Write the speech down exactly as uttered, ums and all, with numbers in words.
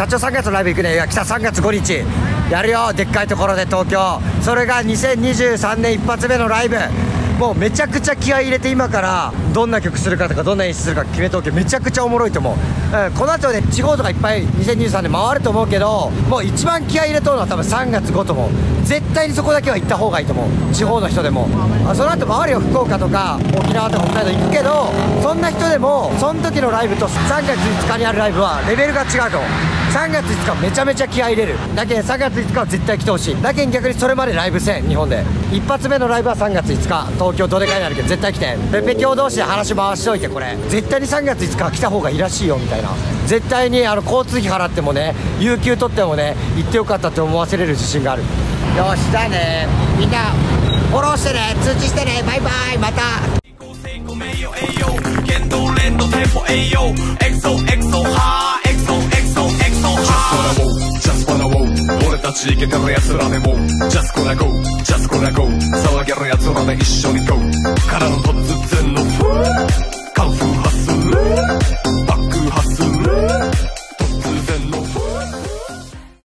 社長さんがつのライブ行くね。いや来たさんがつごにちやるよ、でっかいところで東京。それがにせんにじゅうさんねん一発目のライブ。もうめちゃくちゃ気合い入れて今からどんな曲するかとかどんな演出するか決めておけ。めちゃくちゃおもろいと思う、うん、この後ね地方とかいっぱいにせんにじゅうさんねん回ると思うけど、もう一番気合い入れとるのは多分さんがつごと思う。絶対にそこだけは行った方がいいと思う、地方の人でも。あその後回るよ、福岡とか沖縄とか北海道行くけど、そんな人でもその時のライブとさんがついつかにあるライブはレベルが違うと思う。さんがついつかめちゃめちゃ気合い入れる。だけどさんがついつかは絶対来てほしい。だけど逆にそれまでライブせん、日本で一発目のライブはさんがついつか東京どでかいになるけど絶対来て。ペペ教同士で話回しといて、これ絶対にさんがついつかは来た方がいいらしいよみたいな。絶対にあの交通費払ってもね、有給取ってもね行ってよかったって思わせれる自信がある。よしじゃあね、みんなフォローしてね、通知してね、バイバイ、また。 俺たちイケてる奴らでも Just gonna go Just gonna go 騒げる奴らで一緒に go からの突然の